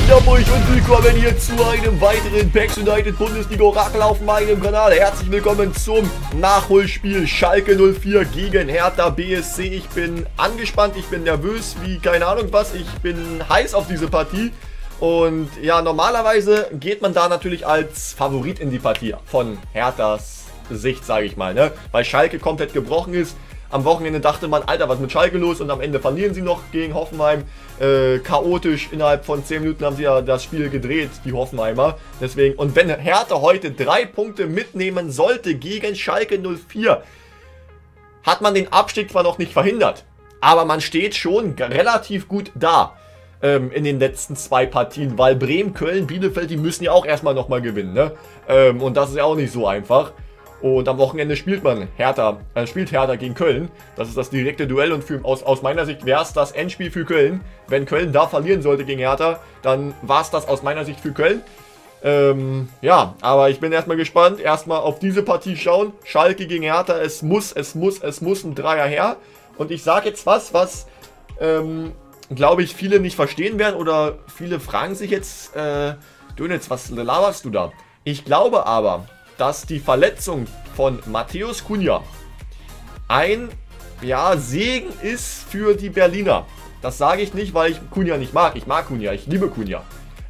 geht ab euch und willkommen hier zu einem weiteren PAX United Bundesliga Orakel auf meinem Kanal. Herzlich willkommen zum Nachholspiel Schalke 04 gegen Hertha BSC. Ich bin angespannt, ich bin nervös, wie keine Ahnung was. Ich bin heiß auf diese Partie. Und ja, normalerweise geht man da natürlich als Favorit in die Partie von Herthas Sicht, sage ich mal, ne? Weil Schalke komplett gebrochen ist. Am Wochenende dachte man, Alter, was ist mit Schalke los? Und am Ende verlieren sie noch gegen Hoffenheim. Chaotisch, innerhalb von 10 Minuten haben sie ja das Spiel gedreht, die Hoffenheimer. Deswegen, und wenn Hertha heute 3 Punkte mitnehmen sollte gegen Schalke 04, hat man den Abstieg zwar noch nicht verhindert, aber man steht schon relativ gut da in den letzten 2 Partien, weil Bremen, Köln, Bielefeld, die müssen ja auch erstmal nochmal gewinnen, ne? Und das ist ja auch nicht so einfach. Und am Wochenende spielt Hertha gegen Köln. Das ist das direkte Duell und aus meiner Sicht wäre es das Endspiel für Köln. Wenn Köln da verlieren sollte gegen Hertha, dann war es das aus meiner Sicht für Köln. Ja, aber ich bin erstmal gespannt. Erstmal auf diese Partie schauen. Schalke gegen Hertha, es muss ein Dreier her. Und ich sage jetzt was glaube ich, viele nicht verstehen werden oder viele fragen sich jetzt, Dönitz, was laberst du da? Ich glaube aber, dass die Verletzung von Matthäus Cunha ein Segen ist für die Berliner. Das sage ich nicht, weil ich Cunha nicht mag. Ich mag Cunha, ich liebe Cunha.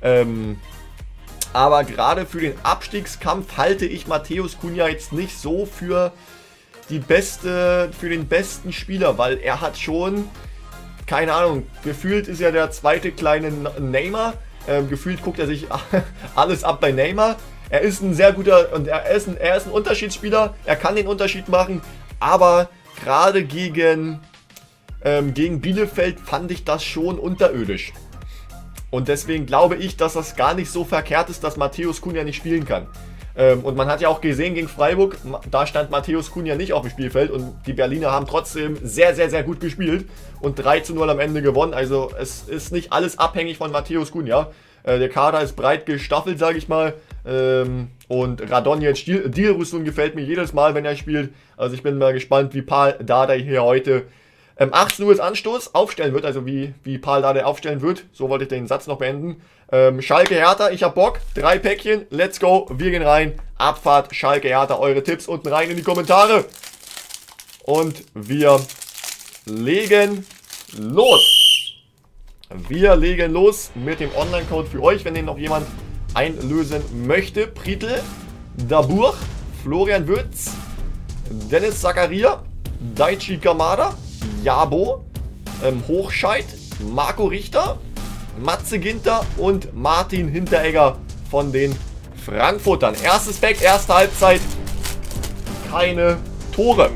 Aber gerade für den Abstiegskampf halte ich Matthäus Cunha jetzt nicht so für den besten Spieler, weil er hat schon, keine Ahnung, gefühlt ist er der zweite kleine Neymar. Gefühlt guckt er sich alles ab bei Neymar. Er ist ein sehr guter und er ist ein Unterschiedsspieler. Er kann den Unterschied machen. Aber gerade gegen Bielefeld fand ich das schon unterirdisch. Und deswegen glaube ich, dass das gar nicht so verkehrt ist, dass Matthäus Cunha nicht spielen kann. Und man hat ja auch gesehen gegen Freiburg, da stand Matthäus Cunha nicht auf dem Spielfeld. Und die Berliner haben trotzdem sehr, sehr, sehr gut gespielt. Und 3:0 am Ende gewonnen. Also es ist nicht alles abhängig von Matthäus Cunha. Der Kader ist breit gestaffelt, sage ich mal. Und Radonjic, die Rüstung gefällt mir jedes Mal, wenn er spielt. Also ich bin mal gespannt, wie Paul Dardai hier heute 18 Uhr Anstoß aufstellen wird. Also wie Paul Dardai aufstellen wird. So wollte ich den Satz noch beenden. Schalke Hertha, ich hab Bock. 3 Päckchen, let's go. Wir gehen rein. Abfahrt Schalke Hertha. Eure Tipps unten rein in die Kommentare. Und wir legen los. Wir legen los mit dem Online-Code für euch, wenn den noch jemand einlösen möchte. Prietl, Dabur, Florian Würz, Dennis Zakaria, Daichi Kamada, Jabo, Hochscheid, Marco Richter, Matze Ginter und Martin Hinteregger von den Frankfurtern. Erstes Pack, erste Halbzeit, keine Tore.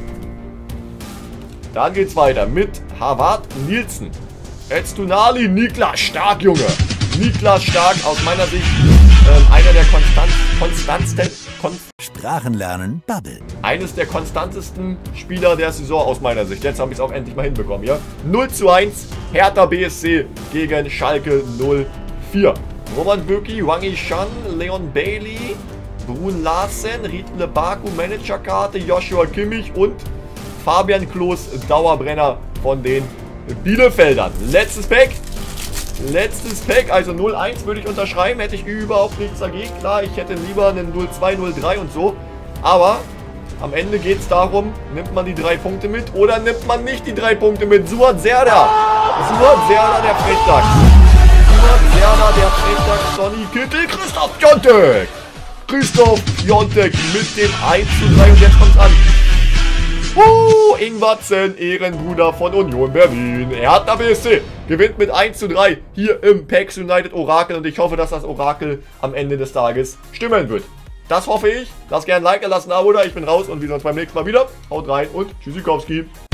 Dann geht's weiter mit Harvard Nielsen. Öztunali, Niklas Stark, Junge. Niklas Stark, aus meiner Sicht einer der konstantesten Sprachenlernen Bubble. Eines der konstantesten Spieler der Saison aus meiner Sicht. Jetzt habe ich es auch endlich mal hinbekommen, ja. 0:1, Hertha BSC gegen Schalke 04. Roman Bürki, Wang Yishan, Leon Bailey, Brun Larsen, Riedle Baku, Managerkarte, Joshua Kimmich und Fabian Klos, Dauerbrenner von den Bielefeldern. Letztes Pack, also 0:1 würde ich unterschreiben, hätte ich überhaupt nichts dagegen. Klar, ich hätte lieber einen 0:2, 0:3 und so. Aber am Ende geht es darum, nimmt man die 3 Punkte mit oder nimmt man nicht die 3 Punkte mit. Suat Serdar, der Frechdachs. Sonny Kittel, Christoph Piontek mit dem 1:3 und jetzt kommt es an. Ingwarzen, Ehrenbruder von Union Berlin. Hertha BSC gewinnt mit 1:3 hier im PAX United Orakel. Und ich hoffe, dass das Orakel am Ende des Tages stimmen wird. Das hoffe ich. Lasst gerne ein Like, lasst ein Abo da. Ich bin raus und wir sehen uns beim nächsten Mal wieder. Haut rein und tschüssikowski.